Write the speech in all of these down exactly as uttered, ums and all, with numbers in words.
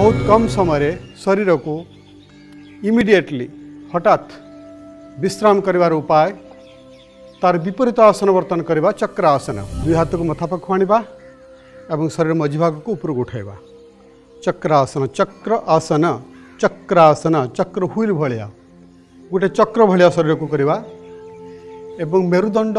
बहुत कम समय शरीर को इमिडिएटली हठात विश्राम करिवार उपाय तार विपरीत आसन वर्तन करवा चक्र आसन। दुई हाथ को मथा पाख आनिबा एवं शरीर मझी भाग को ऊपर उठाइबा। चक्र आसन चक्र आसन चक्र आसन चक्र हुईल भलिया गोटे चक्र भलिया शरीर को करवा एवं मेरुदंड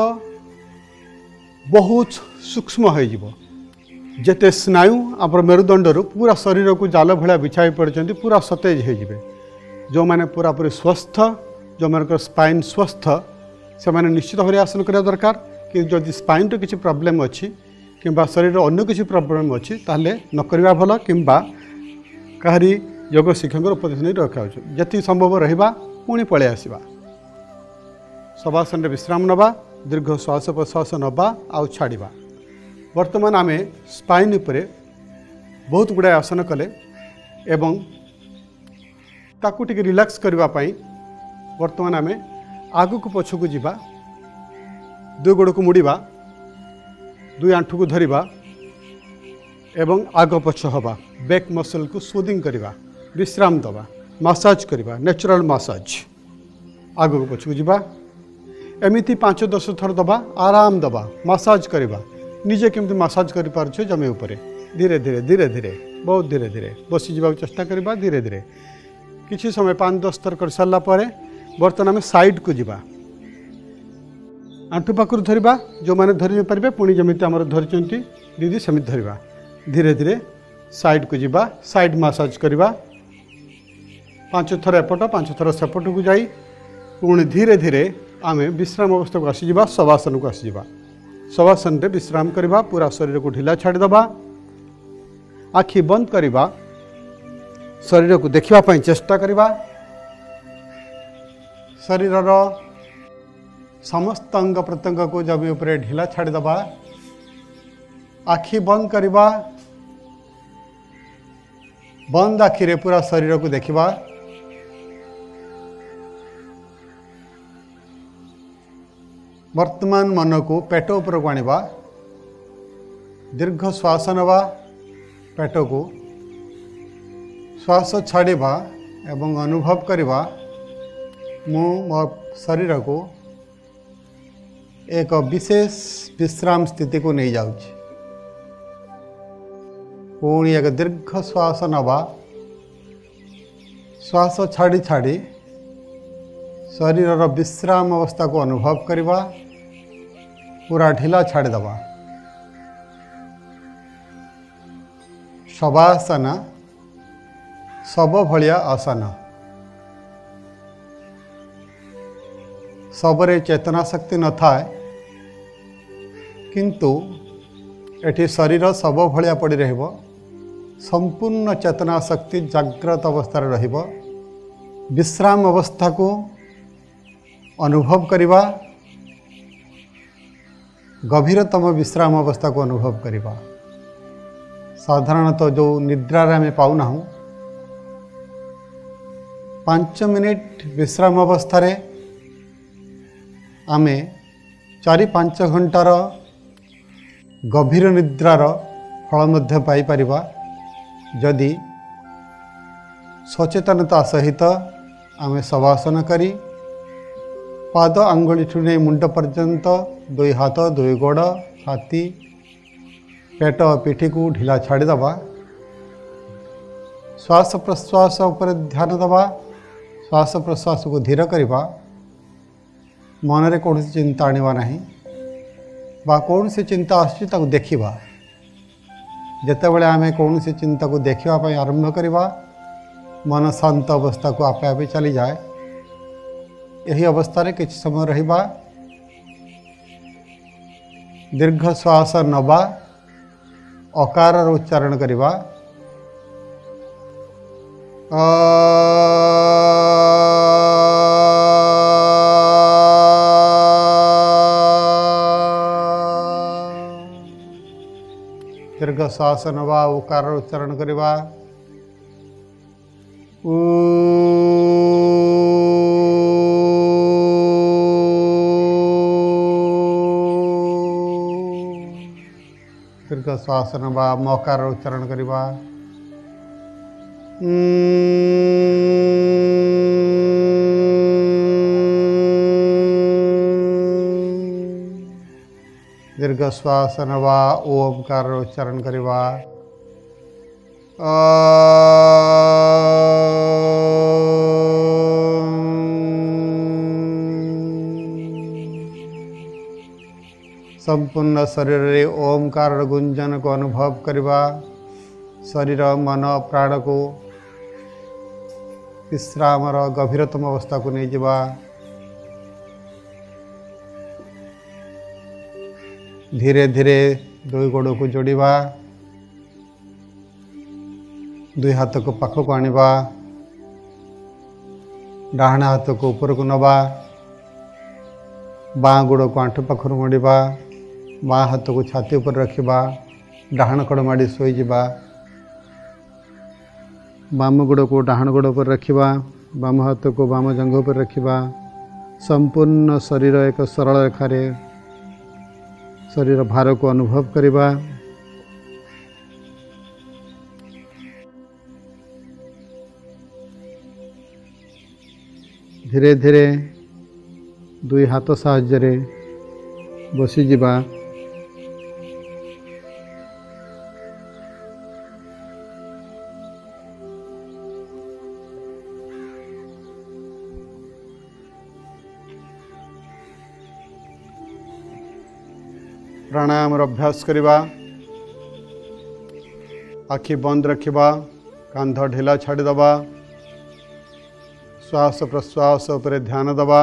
बहुत सूक्ष्म हो जिवो। जेते स्नायु आम मेरुदंडर पूरा शरीर को जाल भलिया बिछाई पड़ते पूरा सतेज हो जिवे। जो मैंने पूरा पूरी स्वस्थ जो मान स्पाइन स्वस्थ से मैंने निश्चित भाव आसन करा दरकार कि जदि स्पाइन तो किसी प्रॉब्लम अच्छी कि शरीर अन्य किसी प्रॉब्लम अच्छी ताहले न करवा भल कि कहारी योग शिक्षक उपदेश नहीं रखा जी संभव रहा पुणी पलि आसवा। शवासन विश्राम नवा दीर्घ श्वास प्रश्वास नवा आउ छाड़ा। वर्तमान आम स्पाइन उपरे बहुत गुड़ाए आसन कले एवं ताकू टिके रिलैक्स करने वर्तमान आम आग को पछ को जीवा दुई गोड़ को मुड़ा दुई आंठू को धरिबा एवं आग पछ हवा बैक मसल को सूदिंग करवा विश्राम दवा मसाज करवा नेचुरल मसाज आग को पछ को जीवा एमती पांच दस थर दबा आराम दबा मसाज करवा निजे केमती मसाज कर पार्छ जमी उपरे धीरे धीरे धीरे धीरे बहुत धीरे धीरे बसी जावा चेष्टा करवा धीरे धीरे किसी समय पाँच दस थर कर सारा पर बर्तमान आम साइड को जीवा आंठू पाखर धरवा जो मैंने धरी पारे पुणी जमी आम धरी दीदी सेमती धरवा धीरे धीरे साइड को जीवा साइड मसाज करवा पांच थर एपट पांच थर सेपट को जाई पुणी धीरे धीरे आम विश्राम अवस्था को आसीजा शवासन को आसीजा। शवासन रे विश्राम करवा पूरा शरीर को ढिला छाड़ीदबा आखि बंद करवा शरीर को देखा चेष्टा करवा शरीर समस्त अंग प्रत्यंग को जमी उपरे ढिला छाड़ीदबा आखि बंद करवा बंद आखिरे पूरा शरीर को देखा वर्तमान मन को पेट उपर को आनिबा दीर्घ श्वास नवा पेट को श्वास छाड़िबा एवं अनुभव करवा मु मो शरीर को एक विशेष विश्राम स्थिति को नहीं जाउछि। पुणी एक दीर्घ श्वास नवा श्वास छाड़ी छाड़ी शरीर विश्राम अवस्था को अनुभव करवा पूरा ढिला छाड़ीदबा। शवासन सब भलिया आसन सबरे चेतना शक्ति न थाए किंतु एठी शरीर सब भलिया पड़ी रहिबो संपूर्ण चेतना शक्ति जाग्रत अवस्था रहिबो विश्राम अवस्था को अनुभव करवा गभीरतम विश्राम अवस्था को अनुभव करवा। साधारणतः जो निद्रा रे हमें पाऊना हूँ पांच मिनिट विश्राम अवस्था रे आमे चारि पांच घंटार गभीर निद्रार फल मध्य पाई परिबा जदि सचेतनता सहित आमे शवासन करी पाद आंगुली ठू नहीं मुंड पर्यंत दुई हाथ दुई गोड़ छाती पेट पिठी को ढिला छाड़ीदबा श्वास प्रश्वास उपर ध्यान दबा श्वास प्रश्वास को धीर करवा मन रे कौन चिंता आनिबा नहीं बा कौन सी चिंता आसी ताको देखिबा जेतेबेले आमे कौन सी चिंता को देखिबा पई आरंभ करवा मन शांत अवस्था को आपे आपे चली जाए। यही अवस्था रे किछ समय रहिबा दीर्घ श्वास नवा अकार उच्चारण करवा दीर्घ श्वास नवा उकार उच्चारण करवा दीर्घ श्वास नवा मकार उच्चारण करवा दीर्घ श्वास नवा ओमकार उच्चारण करवा। संपूर्ण शरीर रे ओमकार गुंजन को अनुभव करवा। शरीर मन प्राण को विश्राम गभीरतम अवस्था को नहीं जावा। धीरे धीरे दुई गोड़ को जोड़वा। दुई हाथ को पाख को आनिबा। डाहाण हाथ को ऊपर को नवा। बाँ गोड़ को आंठू पाखर मोड़वा। बाँ हाथ को छाती ऊपर रखिबा। डाहाण कड़ माड़ी सोई जिबा। बाम गोड़ को डाहाण गोड़ पर रखिबा। बाम हाथ को बाम जंघ पर रखिबा। संपूर्ण शरीर एक सरल रेखा रे शरीर भार को अनुभव करवा। धीरे धीरे दुई हाथ साहाय्य रे बसी जिबा। प्राणायाम अभ्यास करवा। आखि बंद रखिबा। कांध ढिला छाड़ी दबा। श्वास प्रश्वास पर ध्यान दबा।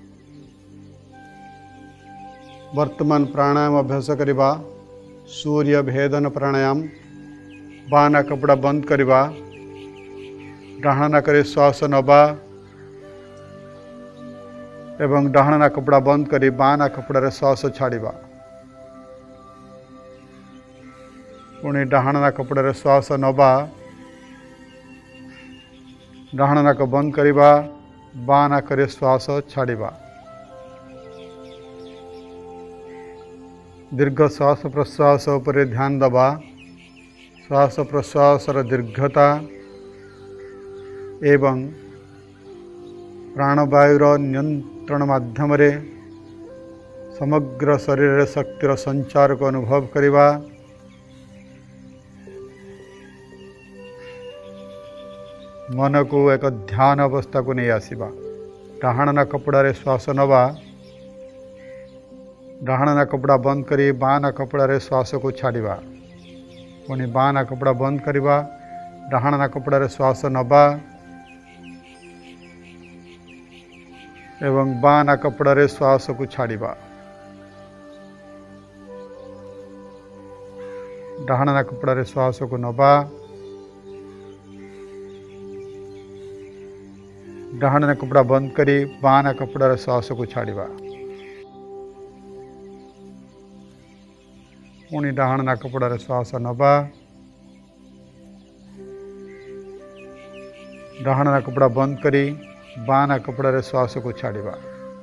वर्तमान प्राणायाम अभ्यास करवा। सूर्य भेदन प्राणायाम। बाँ नाक कपड़ा बंद करवा। डाहाण नाक श्वास नवा एवं डाहाण नाक कपड़ा बंद करी बाँ नाक कपड़ा श्वास छाड़वा। पुणी डाहाण नाक कपड़ा श्वास नवा। डाहाण नाक बंद करवा। बाँ नाक श्वास छाड़वा। दीर्घ श्वास प्रश्वास पर ध्यान दबा। श्वास प्रश्वास दीर्घता एवं प्राणवायुर नियंत्रण माध्यम रे समग्र शरीर शक्तिर संचार को अनुभव करवा। मन को एक ध्यान अवस्था को नहीं आसवा। डाहाण नाक कपड़ा श्वास नवा। डाहाण नाक कपड़ा बंद करी बाँ नाक कपड़ा श्वास को छाड़वा। पुणी बाँ नाक कपड़ा बंद करवा। डाहाण नाक कपड़ा श्वास नवा एवं बाँ नाक कपड़ा श्वास को छाड़वा। डाहाण नाक कपड़ा श्वास को नवा। डाहाण नाक कपड़ा बंद करी बाँ नाक कपड़ा श्वास को छाड़वा। पुणी डाहाण नाक कपड़ा श्वास नवा। डाहाण नाक कपड़ा बंद करी बाँ नाक कपड़ा श्वास को छाड़वा।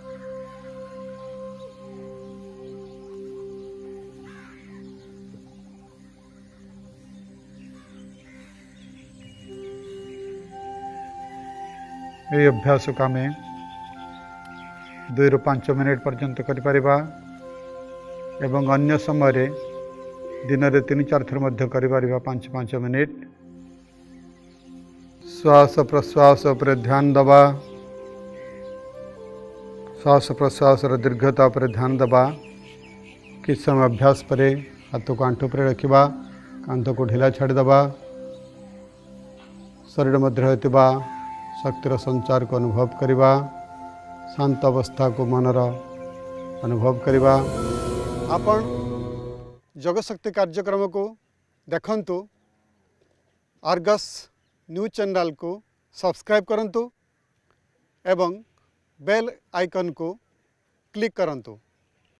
ये अभ्यास को आम दुई रु पांच मिनिट पर्यंत करिपरिबा एवं अन्य समय रे दिन रे तीन चार थर मध्य करिपरिबा पांच पांच मिनिट। श्वास प्रश्वास पर ध्यान दबा। श्वास प्रश्वास दीर्घता पर ध्यान दबा। किस समय अभ्यास पर हाथ को आंठू पर रखिबा। कांध को ढिला छाड़ी दबा। शरीर मध्य होतिबा शक्तिर संचार को अनुभव करवा। शांत अवस्था को मनर अनुभव करवा। आपण जगशक्ति कार्यक्रम को देखंतु। आर्गस न्यूज चैनल को सब्सक्राइब करंतु एवं बेल आइकन को क्लिक करंतु।